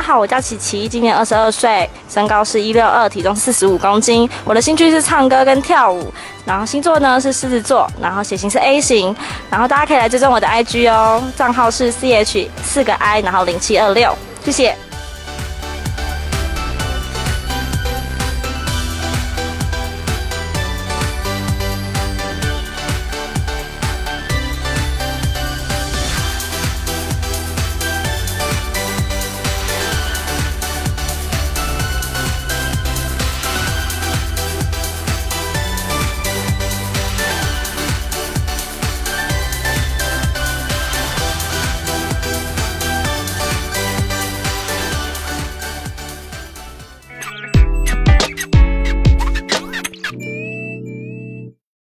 好，我叫琪琪，今年22岁，身高是162，体重45公斤。我的兴趣是唱歌跟跳舞，然后星座呢是狮子座，然后血型是 A 型，然后大家可以来追踪我的 IG 哦，账号是CH4个I，然后0726，谢谢。